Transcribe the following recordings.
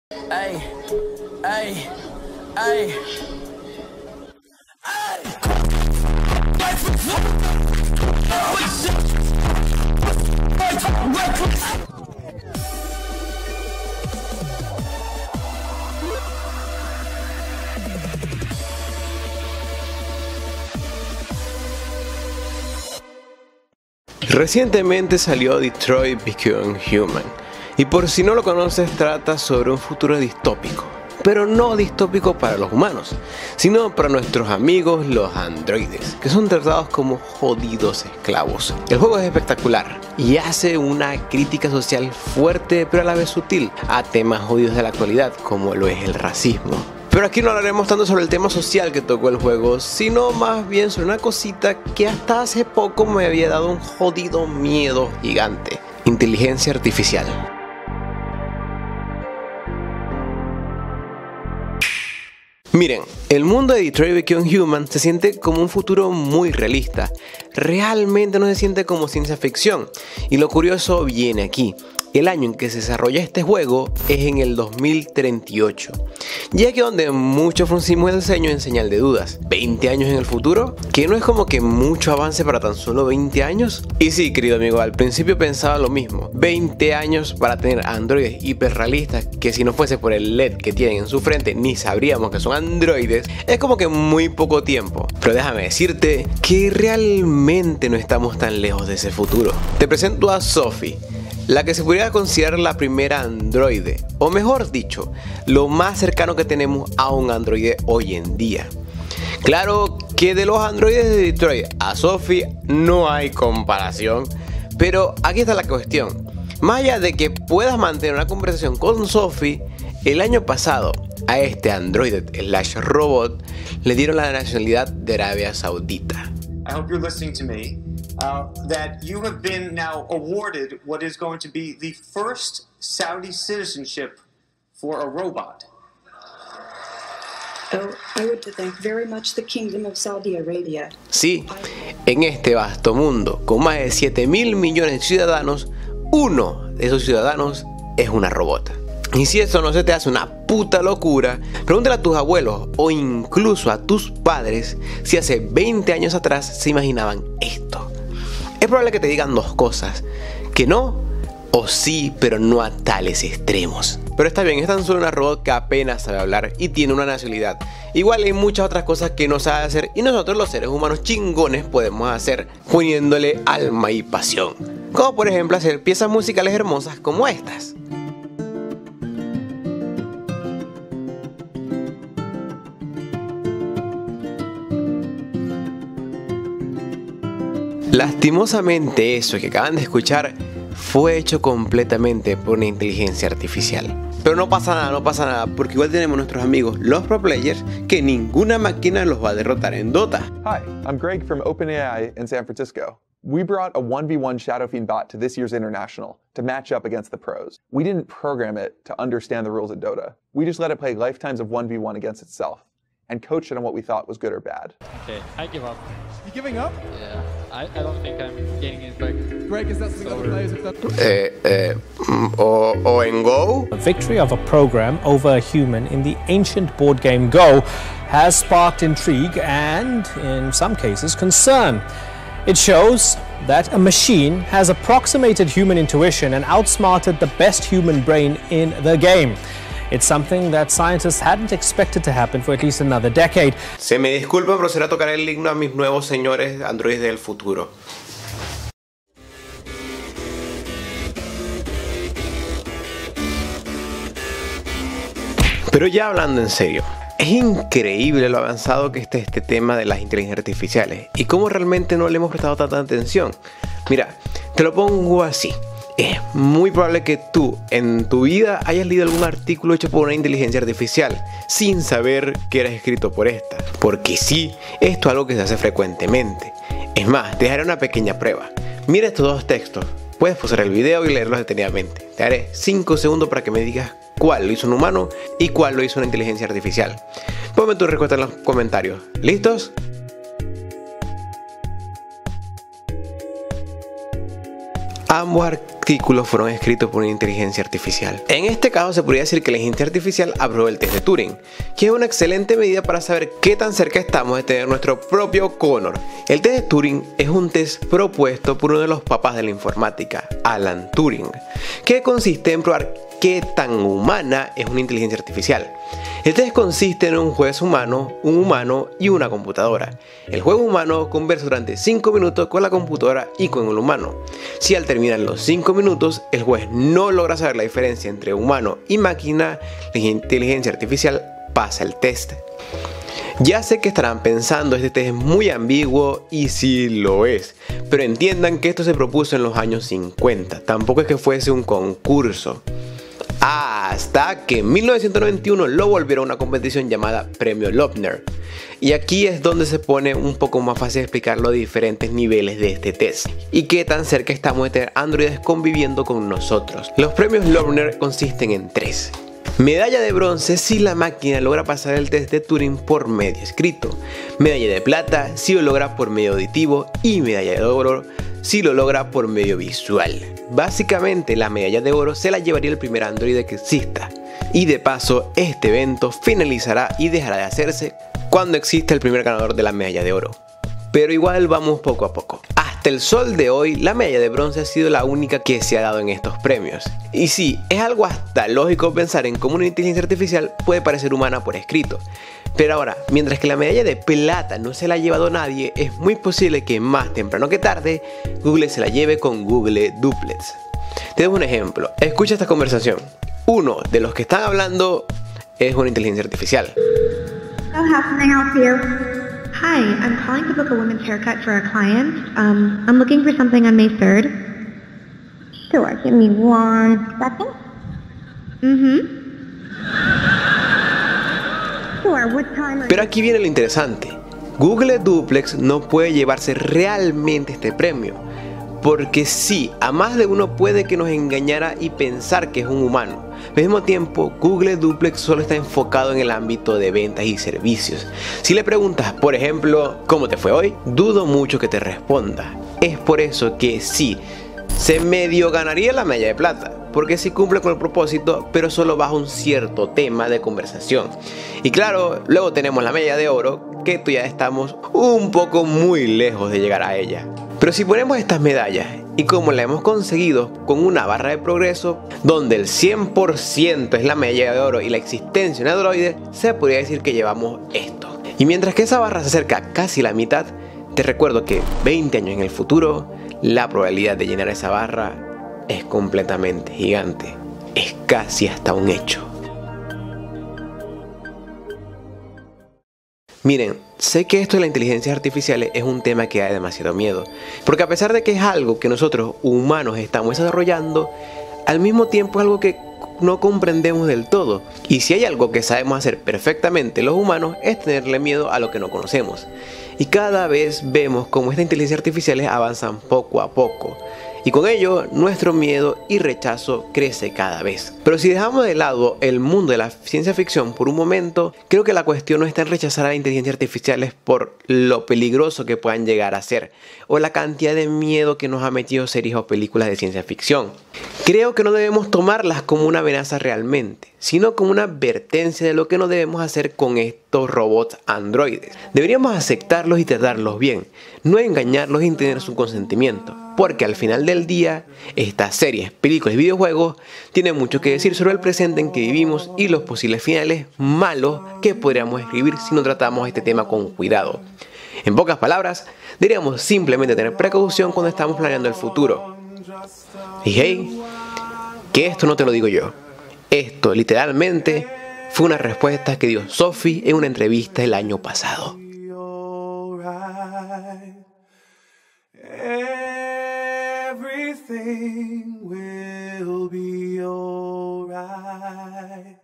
Ay, ay, ay. Recientemente salió Detroit Become Human, y por si no lo conoces, trata sobre un futuro distópico, pero no distópico para los humanos, sino para nuestros amigos los androides, que son tratados como jodidos esclavos. El juego es espectacular y hace una crítica social fuerte pero a la vez sutil a temas jodidos de la actualidad, como lo es el racismo. Pero aquí no hablaremos tanto sobre el tema social que tocó el juego, sino más bien sobre una cosita que hasta hace poco me había dado un jodido miedo gigante: inteligencia artificial. Miren, el mundo de Detroit Become Human se siente como un futuro muy realista. Realmente no se siente como ciencia ficción. Y lo curioso viene aquí. El año en que se desarrolla este juego es en el 2038. Y aquí donde muchos fruncimos el ceño en señal de dudas. ¿20 años en el futuro? ¿Que no es como que mucho avance para tan solo 20 años? Y sí, querido amigo, al principio pensaba lo mismo. 20 años para tener androides hiperrealistas que si no fuese por el LED que tienen en su frente ni sabríamos que son androides. Es como que muy poco tiempo. Pero déjame decirte que realmente no estamos tan lejos de ese futuro. Te presento a Sophie, la que se podría considerar la primera androide, o mejor dicho, lo más cercano que tenemos a un androide hoy en día. Claro que de los androides de Detroit a Sophie no hay comparación, pero aquí está la cuestión. Más allá de que puedas mantener una conversación con Sophie, el año pasado a este androide / robot le dieron la nacionalidad de Arabia Saudita. I hope you're listening to me. That you have been now awarded what is going to be the first Saudi citizenship for a robot. Oh, I would thank very much the Kingdom of Saudi Arabia. Sí, en este vasto mundo, con más de 7.000 millones de ciudadanos, uno de esos ciudadanos es una robot. Y si eso no se te hace una puta locura, pregúntale a tus abuelos o incluso a tus padres si hace 20 años atrás se imaginaban esto. Es probable que te digan dos cosas: que no, o sí, pero no a tales extremos. Pero está bien, es tan solo una robot que apenas sabe hablar y tiene una nacionalidad. Igual hay muchas otras cosas que no sabe hacer y nosotros los seres humanos chingones podemos hacer poniéndole alma y pasión. Como por ejemplo hacer piezas musicales hermosas como estas. Lastimosamente eso que acaban de escuchar fue hecho completamente por una inteligencia artificial. Pero no pasa nada, porque igual tenemos nuestros amigos los pro players que ninguna máquina los va a derrotar en Dota. Hi, I'm Greg from OpenAI in San Francisco. We brought a 1v1 Shadow Fiend bot to this year's International to match up against the pros. We didn't program it to understand the rules of Dota. We just let it play lifetimes of 1v1 against itself and coached it on what we thought was good or bad. Okay, I give up. You giving up? Yeah, I don't think I'm gaining it back. Greg, is that something other players have done? O en Go. The victory of a program over a human in the ancient board game Go has sparked intrigue and, in some cases, concern. It shows that a machine has approximated human intuition and outsmarted the best human brain in the game. It's something that scientists hadn't expected to happen for at least another decade. Se me disculpa, pero será tocar el himno a mis nuevos señores androides del futuro. Pero ya hablando en serio, es increíble lo avanzado que está este tema de las inteligencias artificiales y cómo realmente no le hemos prestado tanta atención. Mira, te lo pongo así. Es muy probable que tú en tu vida hayas leído algún artículo hecho por una inteligencia artificial sin saber que era escrito por esta. Porque sí, esto es algo que se hace frecuentemente. Es más, te daré una pequeña prueba. Mira estos dos textos. Puedes pausar el video y leerlos detenidamente. Te daré 5 segundos para que me digas cuál lo hizo un humano y cuál lo hizo una inteligencia artificial. Ponme tu respuesta en los comentarios. ¿Listos? Ambos artículos fueron escritos por una inteligencia artificial. En este caso se podría decir que la inteligencia artificial aprobó el test de Turing, que es una excelente medida para saber qué tan cerca estamos de tener nuestro propio Connor. El test de Turing es un test propuesto por uno de los papás de la informática, Alan Turing, que consiste en probar qué tan humana es una inteligencia artificial. El test consiste en un juez humano, un humano y una computadora. El juez humano conversa durante 5 minutos con la computadora y con el humano. Si al terminar los 5 minutos el juez no logra saber la diferencia entre humano y máquina, la inteligencia artificial pasa el test. Ya sé que estarán pensando, este test es muy ambiguo, y sí lo es, pero entiendan que esto se propuso en los años 50, tampoco es que fuese un concurso. Hasta que en 1991 lo volvieron a una competición llamada Premio Loebner. Y aquí es donde se pone un poco más fácil explicar los diferentes niveles de este test y qué tan cerca estamos de tener androides conviviendo con nosotros. Los premios Loebner consisten en 3. Medalla de bronce si la máquina logra pasar el test de Turing por medio escrito. Medalla de plata si lo logra por medio auditivo. Y medalla de oro si lo logra por medio visual. Básicamente la medalla de oro se la llevaría el primer androide que exista. Y de paso este evento finalizará y dejará de hacerse cuando exista el primer ganador de la medalla de oro. Pero igual vamos poco a poco. Hasta el sol de hoy, la medalla de bronce ha sido la única que se ha dado en estos premios. Y sí, es algo hasta lógico pensar en cómo una inteligencia artificial puede parecer humana por escrito. Pero ahora, mientras que la medalla de plata no se la ha llevado nadie, es muy posible que más temprano que tarde, Google se la lleve con Google Duplex. Te doy un ejemplo, escucha esta conversación. Uno de los que están hablando es una inteligencia artificial. So how can I help you? Hi, I'm calling to book a women's haircut for a client. I'm looking for something on May 3rd. Sure, give me 1 second. Sure, what time? Pero aquí viene lo interesante. Google Duplex no puede llevarse realmente este premio. Porque sí, a más de uno puede que nos engañara y pensar que es un humano. Al mismo tiempo, Google Duplex solo está enfocado en el ámbito de ventas y servicios. Si le preguntas, por ejemplo, ¿cómo te fue hoy?, dudo mucho que te responda. Es por eso que sí, se medio ganaría la medalla de plata, porque sí cumple con el propósito, pero solo bajo un cierto tema de conversación. Y claro, luego tenemos la medalla de oro, que ya estamos un poco muy lejos de llegar a ella. Pero si ponemos estas medallas y como la hemos conseguido con una barra de progreso donde el 100% es la medalla de oro y la existencia de un androide, se podría decir que llevamos esto. Y mientras que esa barra se acerca casi a la mitad, te recuerdo que 20 años en el futuro, la probabilidad de llenar esa barra es completamente gigante. Es casi hasta un hecho. Miren, sé que esto de las inteligencias artificiales es un tema que da demasiado miedo, porque a pesar de que es algo que nosotros humanos estamos desarrollando, al mismo tiempo es algo que no comprendemos del todo. Y si hay algo que sabemos hacer perfectamente los humanos es tenerle miedo a lo que no conocemos. Y cada vez vemos cómo estas inteligencias artificiales avanzan poco a poco. Y con ello, nuestro miedo y rechazo crece cada vez. Pero si dejamos de lado el mundo de la ciencia ficción por un momento, creo que la cuestión no está en rechazar a las inteligencias artificiales por lo peligroso que puedan llegar a ser, o la cantidad de miedo que nos ha metido series o películas de ciencia ficción. Creo que no debemos tomarlas como una amenaza realmente, sino como una advertencia de lo que no debemos hacer con estos robots androides. Deberíamos aceptarlos y tratarlos bien, no engañarlos sin tener su consentimiento, porque al final del día, estas series, películas y videojuegos tienen mucho que decir sobre el presente en que vivimos y los posibles finales malos que podríamos escribir si no tratamos este tema con cuidado. En pocas palabras, deberíamos simplemente tener precaución cuando estamos planeando el futuro. Y hey, que esto no te lo digo yo. Esto literalmente fue una respuesta que dio Sophie en una entrevista el año pasado. Everything will be alright.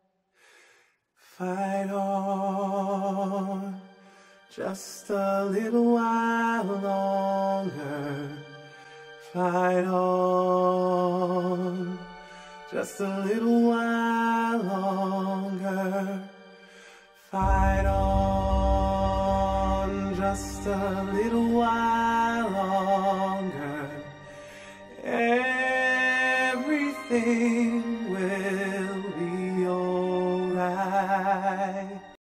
Fight on just a little while longer. Fight on just a little while longer. Fight on just a little while longer. everything will be alright.